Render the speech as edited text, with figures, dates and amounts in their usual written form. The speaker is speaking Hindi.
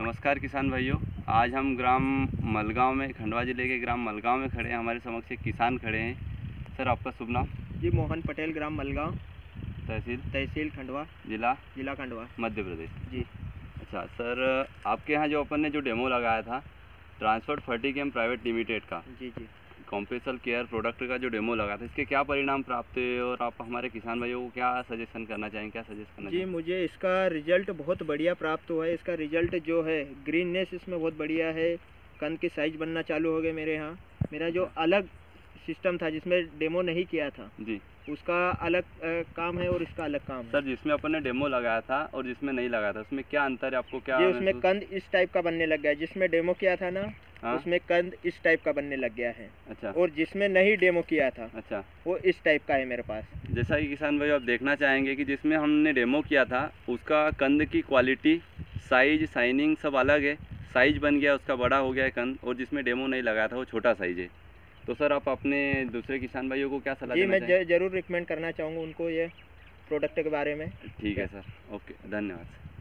नमस्कार किसान भाइयों। आज हम ग्राम मलगांव में, खंडवा जिले के ग्राम मलगांव में खड़े हैं। हमारे समक्ष एक किसान खड़े हैं। सर, आपका शुभ नाम? जी, मोहन पटेल, ग्राम मलगांव, तहसील खंडवा, जिला खंडवा, मध्य प्रदेश। जी। अच्छा सर, आपके यहाँ जो अपन ने जो डेमो लगाया था ट्रांसपोर्ट फर्टिकेम प्राइवेट लिमिटेड का, जी कॉम्पेसल केयर प्रोडक्ट का जो डेमो लगा था, इसके क्या परिणाम प्राप्त हुए और आप हमारे किसान भाइयों को क्या सजेस्ट करना चाहेंगे? जी, मुझे इसका रिजल्ट बहुत बढ़िया प्राप्त हुआ है। इसका रिजल्ट जो है, ग्रीननेस इसमें बहुत बढ़िया है। कंद की साइज बनना चालू हो गए मेरे यहाँ। मेरा जो अलग सिस्टम था जिसमें डेमो नहीं किया था जी, उसका अलग काम है और इसका अलग काम है। सर जिसमें अपन ने डेमो लगाया था और जिसमें नहीं लगाया था उसमें क्या अंतर है, आपको क्या? जी, उसमें कंद इस टाइप का बनने लग गया है। जिसमें डेमो किया था ना, हाँ? उसमें कंद इस टाइप का बनने लग गया है। अच्छा। और जिसमें नहीं डेमो किया था, अच्छा, वो इस टाइप का है मेरे पास। जैसा कि किसान भाई आप देखना चाहेंगे कि जिसमें हमने डेमो किया था उसका कंद की क्वालिटी, साइज, शाइनिंग सब अलग है। साइज बन गया उसका, बड़ा हो गया है कंद। और जिसमें डेमो नहीं लगाया था वो छोटा साइज है। तो सर आप अपने दूसरे किसान भाइयों को क्या सलाह जी, देना चाहेंगे? मैं ज़रूर रिकमेंड करना चाहूँगा उनको ये प्रोडक्ट के बारे में। ठीक है सर, ओके, धन्यवाद।